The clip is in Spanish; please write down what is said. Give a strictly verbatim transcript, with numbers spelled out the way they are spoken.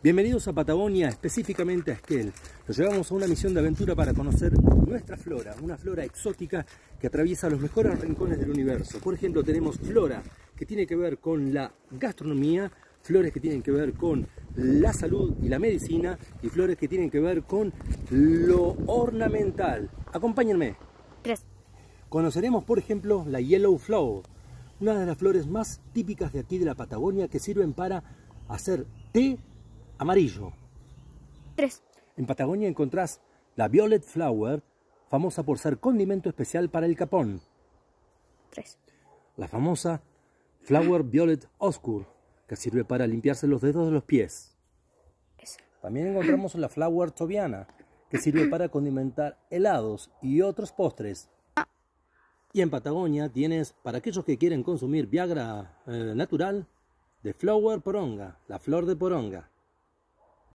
Bienvenidos a Patagonia, específicamente a Esquel. Los llevamos a una misión de aventura para conocer nuestra flora, una flora exótica que atraviesa los mejores rincones del universo. Por ejemplo, tenemos flora que tiene que ver con la gastronomía, flores que tienen que ver con la salud y la medicina, y flores que tienen que ver con lo ornamental. Acompáñenme. Tres. Conoceremos, por ejemplo, la Yellow Flower, una de las flores más típicas de aquí de la Patagonia que sirven para hacer té amarillo. Tres. En Patagonia encontrás la Violet Flower, famosa por ser condimento especial para el capón. Tres. La famosa Flower Violet Oscur, que sirve para limpiarse los dedos de los pies. Esa. También encontramos la Flower Tobiana, que sirve para condimentar helados y otros postres. Y en Patagonia tienes, para aquellos que quieren consumir Viagra eh, natural, de Flower Poronga, la flor de poronga.